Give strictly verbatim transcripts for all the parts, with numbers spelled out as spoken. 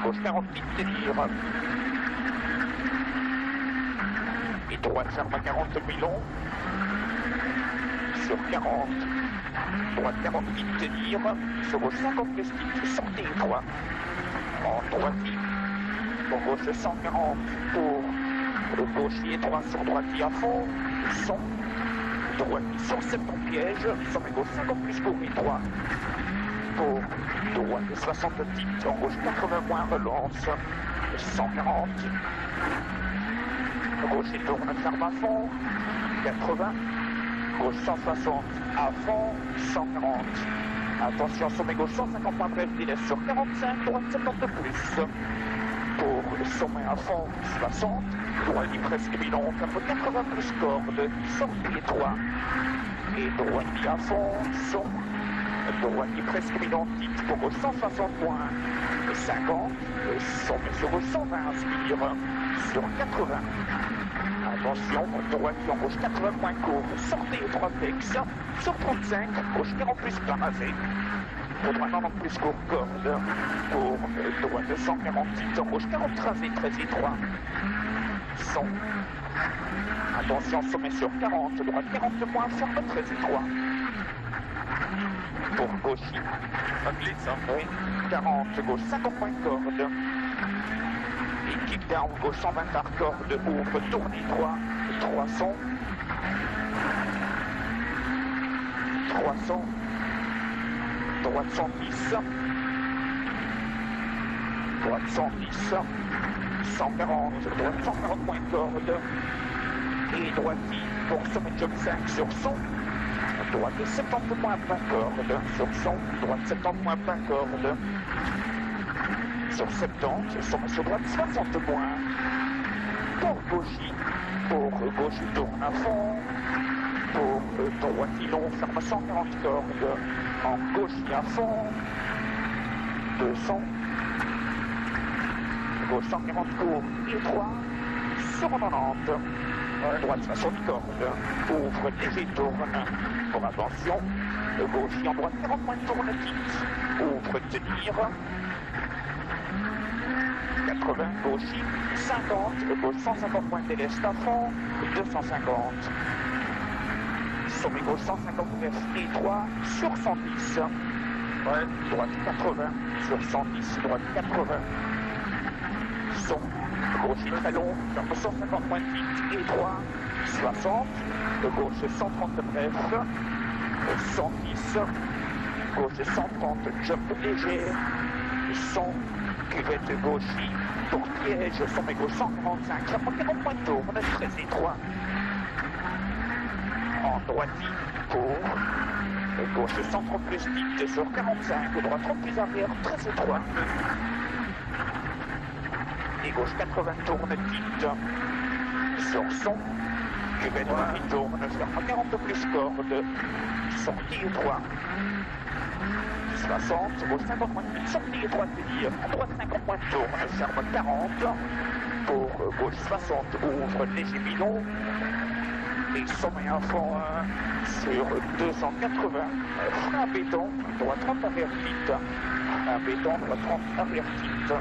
gauche quarante-huit, tenir. Et droite ferme à quarante milons. Sur quarante. Droite quarante-huit, tenir. Sur gauche cinquante vestiges, sortez étroit. En droitier. Pour gauche cent quarante. Pour le gauchier étroit sur droitier à fond. Son. Droitier sur septante pièges. Sommet gauche cinquante plus court étroit. Pour droite soixante petites. En gauche quatre-vingts moins relance. cent quarante. Gauche et tourne ferme à fond. quatre-vingts. Gauche cent soixante à fond. cent quarante. Attention, sommet gauche cent cinquante points bref, il est sur quarante-cinq, droite soixante plus. Pour le sommet à fond, soixante. Droite presque bidon, quatre-vingts plus corde, sortez étroit. Et droite à fond, son. Droite presque bidon, titre pour gauche cent soixante points. cinquante. Sommet sur gauche cent vingt, inspire. Sur quatre-vingts. Attention, droite en gauche quatre-vingts points court, sortez étroit flex. Sur trente-cinq, gauche quarante plus plein rasé. Pour droite quarante plus court corde. Pour droite cent quarante-huit, en gauche quarante rasé, très étroit. Son. Attention, sommet sur quarante, droite quarante points, ferme très étroit. Pour gauche, oui, quarante, gauche cinquante points corde. Équipe down, gauche cent vingt par corde, ouvre, tourne étroit, trois cents. trois cents. Droite cent dix. Droite cent dix. cent quarante, droite cent quarante points corde. Et droite pour sommet job cinq sur son. Droite soixante-dix points plein corde. Sur son, droite soixante-dix points plein corde. Sur soixante-dix, sommet sur droite soixante points. Pour gauche, pour gauche tourne à fond. Pour droite long, ferme cent quarante cordes. En gauche à fond. deux cents. Gauche cent quarante court, étroit. Sur quatre-vingt-dix. Droite soixante cordes. Ouvre, léger, tourne. Pour attention. Gauche en droite quarante points tourne, quitte. Ouvre, tenir. quatre-vingts, gauche, cinquante, gauche cent cinquante points déleste à fond, deux cent cinquante. Sommet gauche cent cinquante-neuf, étroit, sur cent dix. Ouais. Droite quatre-vingts, sur cent dix, droite quatre-vingts. Son, gauche très long, cent cinquante points de étroit, soixante. Gauche cent trente bref, cent dix. Gauche cent trente, jump léger, cent. Cuvette gauche, pour piège, sommet gauche cent quarante-cinq, quarante points de tour, on est très étroit. En droite, pour gauche cent trente plus titre sur quarante-cinq, droite trente plus arrière, très étroit. Et gauche quatre-vingts tourne titre sur son. Cuvette qui tourne, ferme quarante plus corde, sortie étroit. soixante, gauche cinquante points de sortie étroite tenir, droite cinquante points de tourne, ferme quarante, pour gauche soixante, ouvre léger bidon, et sommet à fond sur deux cent quatre-vingts, frein à béton, droite trente arrière titre, à béton, droite trente arrière titre,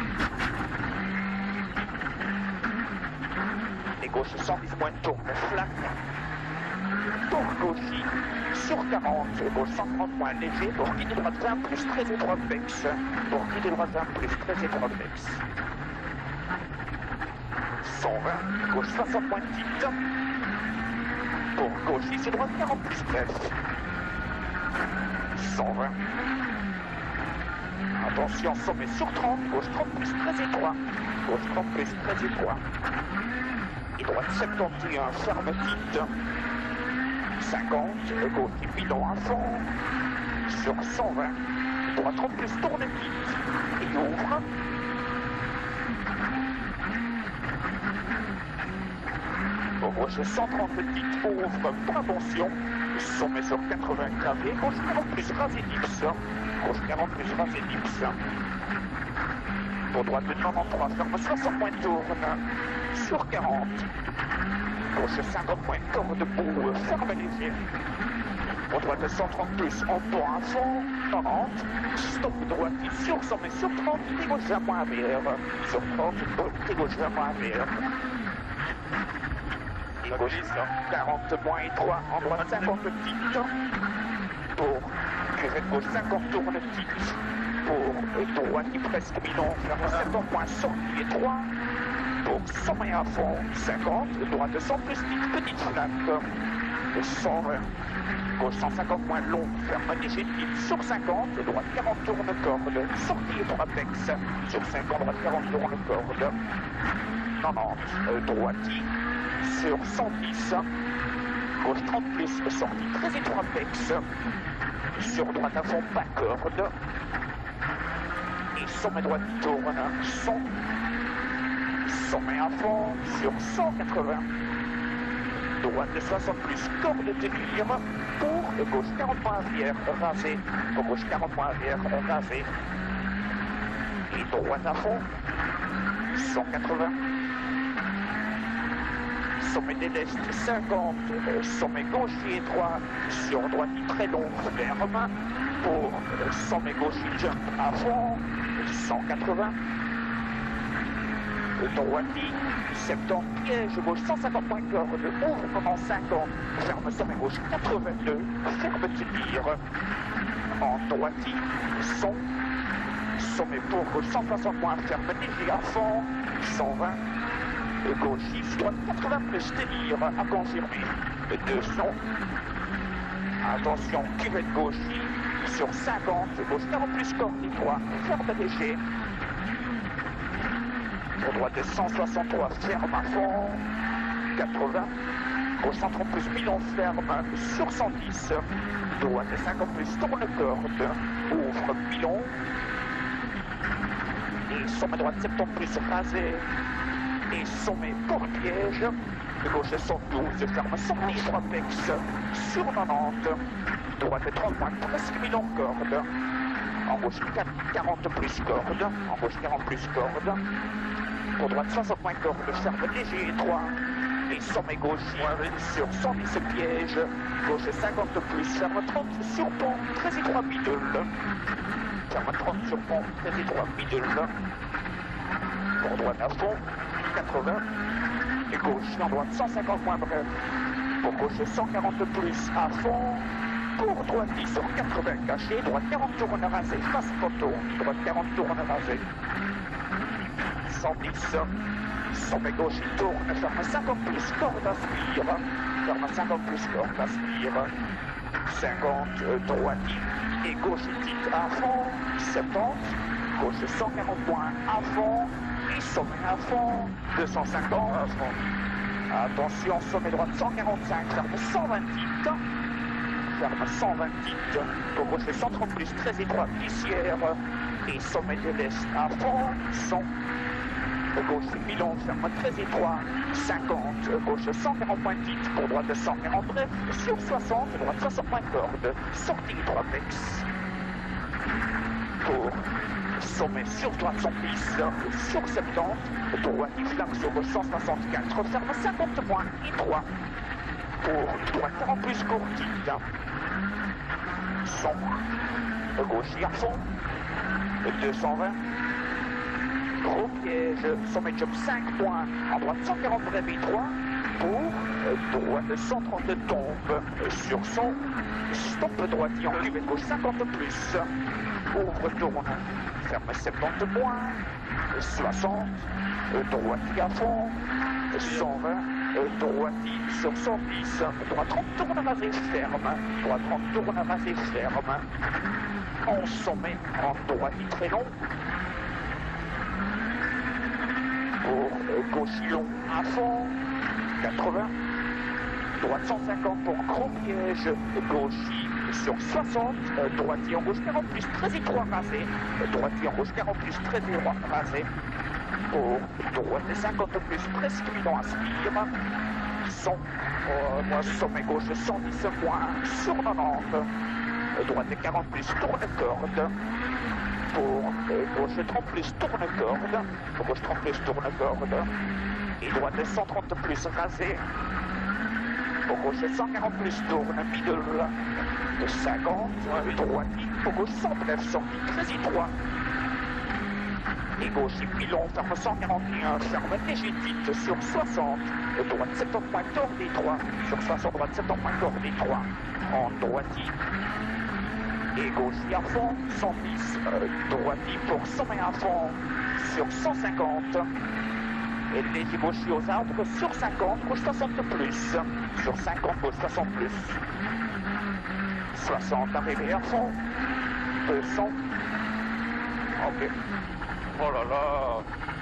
et gauche cent dix points de tourne, flac, pour gauche, sur quarante, gauche cent trente points léger, pour quitter droite vingt plus très étroit vex, pour quitter droite vingt plus très étroit vex. cent vingt, gauche soixante points de titre, pour gauche, ici droite quarante plus bref. cent vingt. Attention, sommet sur trente, gauche trente plus très étroit, gauche trente plus très étroit. Et droite soixante et un, ferme titre. cinquante, gauche et bidon à fond, sur cent vingt, droite trente plus tourne vite, et ouvre. Pour gauche cent trente petites, ouvre, pour attention, sommet sur quatre-vingts gravé, gauche quarante plus rasé dips, gauche quarante plus rasé dips. Pour droite de quatre-vingt-trois, ferme soixante points de tourne, sur quarante. Gauche cinquante points de corde pour ferme léger. Pour droite cent trente plus en pont à fond. quatre-vingt-dix, stop droitier sur cent et sur trente, et gauche à moins arrière, sur trente, et gauche à moins arrière. Et gauche quarante moins et trois, en droite cinquante petites, pour curée de gauche cinquante tourne petites, pour droite qui presque mi-long, ferme septante points, sortie et trois, pour cent et à fond, cinquante, droite cent plus petite, petite flaque, cent vingt. Gauche cent cinquante moins long, ferme léger petite sur cinquante, droite quarante tourne corde, sortie et trois pex, sur cinquante, droite quarante tourne corde, quatre-vingt-dix, droiti, sur cent dix, gauche trente plus, sortie treize et trois pex, sur droite à fond, pas corde, et sommet droite tourne, cent, sommet à fond, sur cent quatre-vingts, droite de soixante plus, corde de délire, pour gauche quarante points arrière, rasé, pour gauche quarante points arrière, rasé, et droite à fond, cent quatre-vingts, sommet des l'Est, cinquante, sommet gaucher droit, sur droite très long, ferme, pour sommet gaucher jump à fond, cent quatre-vingts, droiti, septante, piège, gauche cent cinquante points corde, ouvre pendant cinquante, ferme sommet gauche quatre-vingt-deux, ferme tir, en droiti, son, sommet pour gauche cent soixante points, ferme léger à fond, cent vingt, gauchiste, droite quatre-vingts plus délire, à confirmer, deux cents, attention, cuvette gauche, sur cinquante, gauche quarante plus corde et trois, ferme léger, pour droite de cent soixante-trois, ferme à fond, quatre-vingts, gauche cent trente plus, milon ferme, sur cent dix, droite de cinquante plus, tourne corde, ouvre milon, et sommet droite septante plus, rasé, et sommet pour piège, de gauche cent douze, ferme cent dix, trois pex, sur quatre-vingt-dix, droite de trente points, presque milon corde, en gauche quarante plus corde, en gauche quarante plus corde, pour droite soixante points corde, ferme léger trois, et sommet gauche sur cent dix piège, gauche cinquante plus, ferme trente sur pont, treize et trois middle, ferme trente sur pont, treize et trois middle, pour droite à fond, quatre-vingts, et gauche en droite cent cinquante points bref, pour gauche cent quarante plus à fond, pour droite dix sur quatre-vingts caché, droite quarante tourne rasé, face photo, droite quarante tourne rasé, cent dix, sommet gauche il tourne, ferme cinquante plus, corde aspire, ferme cinquante plus, corde aspire, cinquante, droite et gauche titre à fond, soixante-dix, gauche cent quarante points à fond, et sommet à fond, deux cent cinquante à fond. Attention, sommet droite cent quarante-cinq, ferme cent vingt-huit, ferme cent vingt-huit, pour gauche cent trente plus, treize et trois glissières, et sommet de l'Est à fond, cent, gauche milon, ferme treize et trois, cinquante, gauche cent quarante points titre, pour droite cent quarante bref, sur soixante, droite soixante points corde, sortie trois pex, pour sommet sur droite cent dix, sur soixante-dix, droite et flanque sur gauche cent soixante-quatre, ferme cinquante points et trois, pour droite quarante plus courtite, son, gauche à fond, deux cent vingt, gros piège, sommet job cinq points, en droite cent quarante bref et trois, pour droite cent trente tombe, sur son, stop droitier en cuvette gauche cinquante plus, ouvre tourne, ferme soixante-dix points, soixante, droitier à fond, cent vingt, droitier sur cent dix, droite trente tourne rasé ferme, droite trente tourne rasé ferme, en sommet, en droitier très long, pour gauche long à fond, quatre-vingts, droite cent cinquante pour gros piège, gauche sur soixante, euh, droitier en gauche quarante plus, treize et trois rasé, droitier en gauche quarante plus, treize et trois rasé, pour droite cinquante plus, presque milon aspire, cent, euh, moi sommet gauche cent dix points, sur quatre-vingt-dix, droite quarante plus, tourne corde, pour euh, gauche trente plus, tourne corde, pour gauche trente plus, tourne corde, et droite cent trente plus, rasé, pour gauche cent quarante plus, tourne, middle, cinquante, droite, pour gauche cent treize, sortie très étroit. Et gauche et puis long, ferme cent quarante et un, ferme léger vite sur soixante. Droite soixante-quinze, tord d'étroit. Sur soixante, droite soixante-quinze, tord d'étroit. En droitie. Et gauche et à fond, cent dix. Euh, droitie pour cent vingt à fond. Sur cent cinquante. Et léger gauche aux arbres sur cinquante, gauche soixante plus. Sur cinquante, gauche soixante plus. soixante, arrivé à fond. deux cents. Ok. Oh là là.